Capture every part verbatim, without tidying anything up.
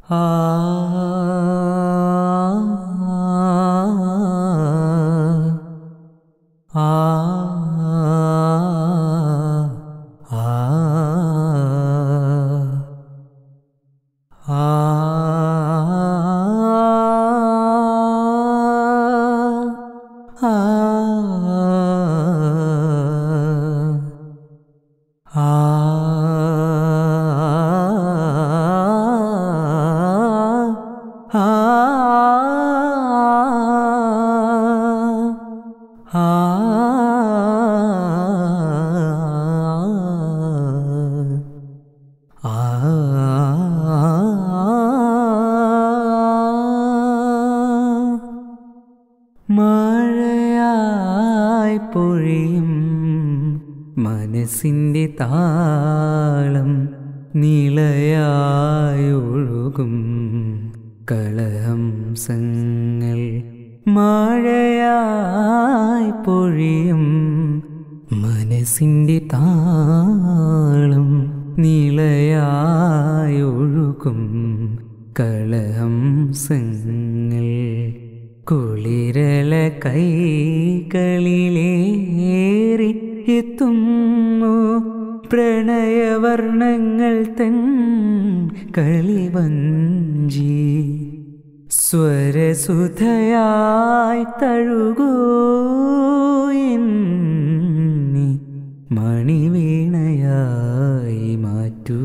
ആ ആ മഴയായി പൊഴിയും മനസ്സിൻ്റെ താളം നിളയായി ഒഴുകും കളഹംസങ്ങൾ മഴയായി പൊഴിയും മനസ്സിൻ്റെ താളം നിളയായി ഒഴുകും കളഹംസങ്ങൾ കുളിരല കൈകളിലേറി എത്തുന്നു പ്രണയവർണ്ണങ്ങൾ തൻ കളിവഞ്ചി സ്വരസുധയായി തഴുകൂ എന്നി മണിവീണയായി മാറ്റൂ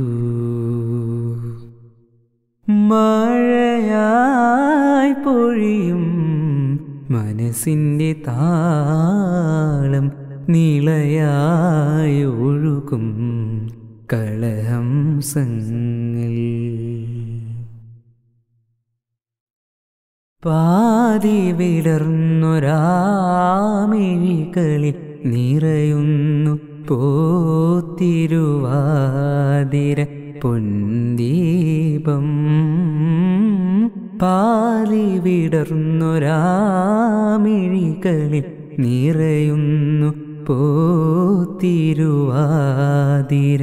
മഴയായി പൊഴിയും മനസ്സിൻ്റെ താളം നിളയായി ഒഴുകും കളഹംസങ്ങൾ പാതി വിടർന്നൊരാമിഴികളിൽ നിറയുന്നു പോത്തിരുവാതിര പൊൻദീപം പാതി വിടർന്നൊരാമിഴികളിൽ നിറയുന്നു പോത്തിരുവാതിര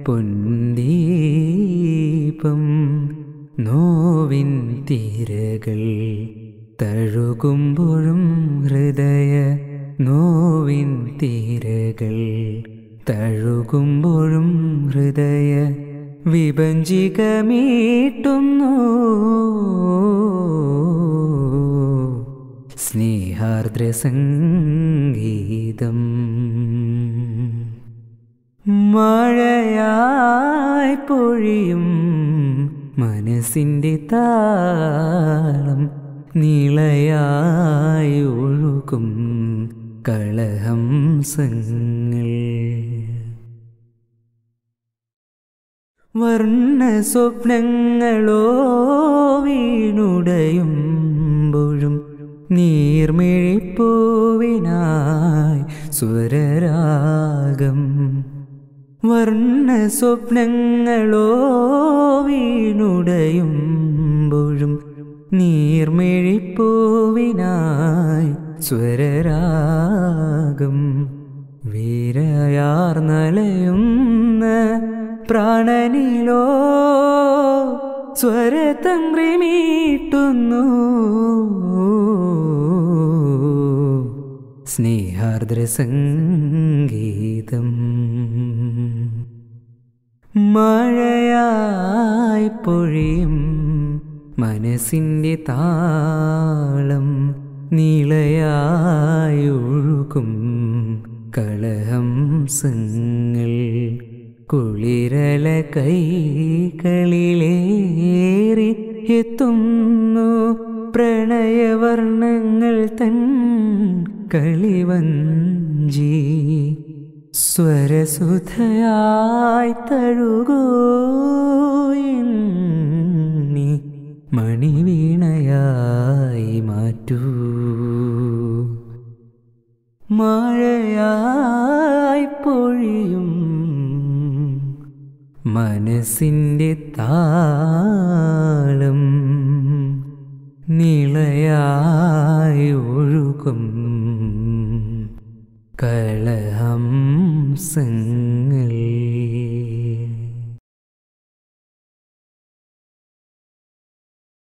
പൊൻദീപം നോവിൻ തിരകൾ തഴുകുമ്പോഴും ഹൃദയ നോവിൻ തിരകൾ തഴുകുമ്പോഴും ഹൃദയ വിഭജികമീട്ടുന്നു സ്നേഹാർദ്ര സംഗീതം മഴയായി പൊഴിയും മനസ്സിൻ്റെ താളം നിളയായി ഒഴുകും കളഹംസങ്ങൾ വർണ്ണ സ്വപ്നങ്ങളോ വീണുടയുമ്പോഴും നീർമിഴിപ്പൂവിനായി സ്വരരാഗം വർണ്ണ സ്വപ്നങ്ങളോ വീണുടയുമ്പോഴും നീർമിഴിപ്പൂവിനായി സ്വരരാഗം വീരയാർന്നലയുന്ന പ്രാണനിലോ സ്വരതന്ത്രിമീട്ടുന്നു സ്നേഹാർദ്ര സംഗീതം മഴയായി പൊഴിയും മനസ്സിൻ്റെ താളം നിളയായി ഒഴുകും കളഹംസങ്ങൾ കുളിരല കൈകളിലേറി എത്തുന്നു പ്രണയവർണ്ണങ്ങൾ തൻ കളിവഞ്ചി സ്വരസുധയായി തഴുകൂ എന്നി മണിവീണയായി മാറ്റൂ മഴയായി പൊഴിയും മനസ്സിൻ്റെ താ